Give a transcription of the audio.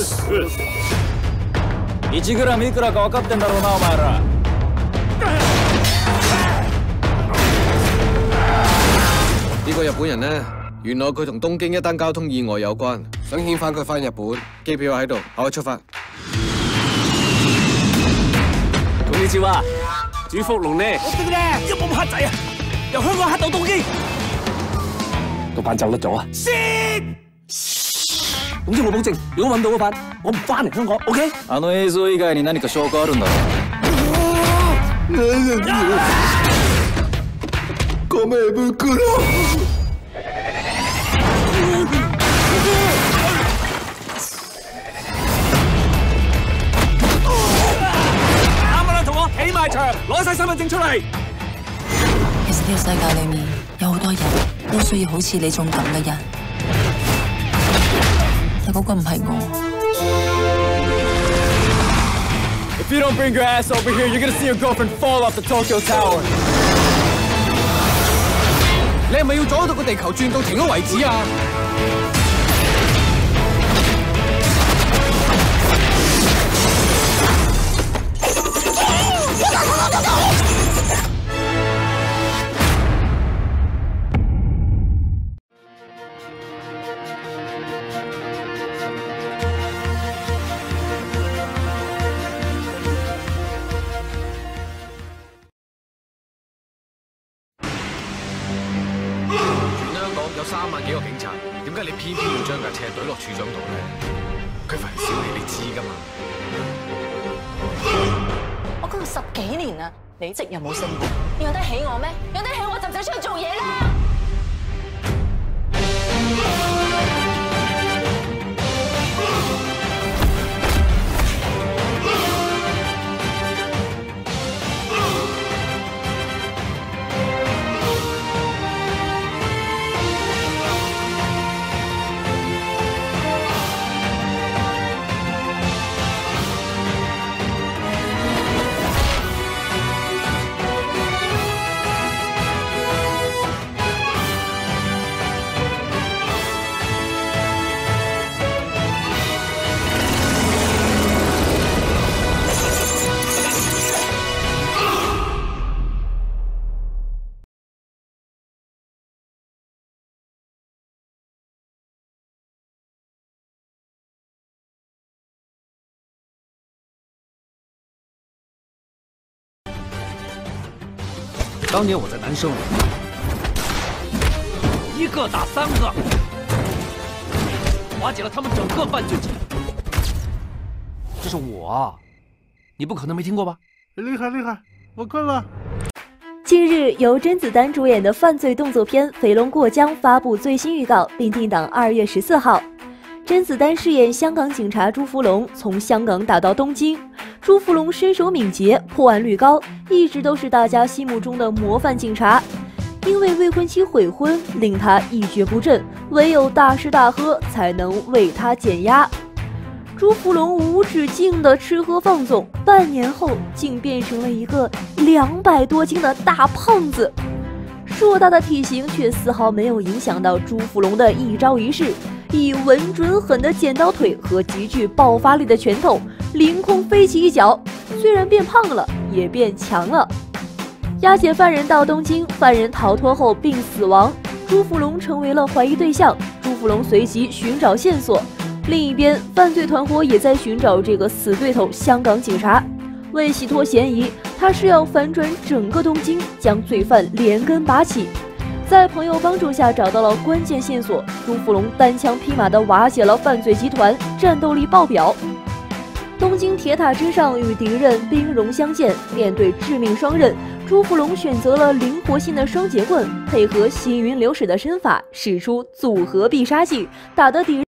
1g いくらか分かってんだろうなお前ら。 呢個日本人呢，原來佢同東京一單交通意外有關，想遣返佢返日本，機票喺度，可以出發。 こんにちは，朱福龍呢？ 我哋咧一冇黑仔啊，由香港黑到東京， 個班走甩咗啊！ 先。 總之我保證，如果揾到嗰班，我唔翻嚟香港。OK？ あの映像以外に何か証拠あるんだろごめん袋。 啱啱啦，同我起埋場，攞晒身份證出嚟。 其實呢個世界裏面有好多人都需要好似你種咁嘅人。 但嗰個唔係我。 If you don't bring your ass over here, you're gonna see your girlfriend fall off the Tokyo Tower. 你係咪要阻到個地球轉到停咗為止啊？有3萬幾個警察，點解你偏偏要將架車懟落處長度咧？佢份小氣你知㗎嘛？ 我工10幾年啦，你職又冇升過，養得起我咩？養得起我就唔使出去做嘢啦！ 当年我在南生，1个打3个，瓦解了他们整个犯罪集团。这是我，你不可能没听过吧？ 厉害厉害，我困了。 近日，由甄子丹主演的犯罪动作片《飞龙过江》发布最新预告，并定档2月14号。甄子丹饰演香港警察朱福龙，从香港打到东京。朱福龙身手敏捷，破案率高，一直都是大家心目中的模范警察。因为未婚妻悔婚，令他一蹶不振，唯有大吃大喝才能为他减压。朱福龙无止境的吃喝放纵，半年后竟变成了一个200多斤的大胖子。硕大的体型却丝毫没有影响到朱福龙的一招一式，以稳准狠的剪刀腿和极具爆发力的拳头，凌空飞起一脚，虽然变胖了，也变强了。押解犯人到东京，犯人逃脱后并死亡，朱福龙成为了怀疑对象。朱福龙随即寻找线索，另一边，犯罪团伙也在寻找这个死对头香港警察。为洗脱嫌疑，他是要反转整个东京，将罪犯连根拔起。在朋友帮助下找到了关键线索，朱福龙单枪匹马地瓦解了犯罪集团，战斗力爆表。东京铁塔之上与敌人兵戎相见，面对致命双刃，朱福龙选择了灵活性的双截棍，配合行云流水的身法，使出组合必杀技，打得敌人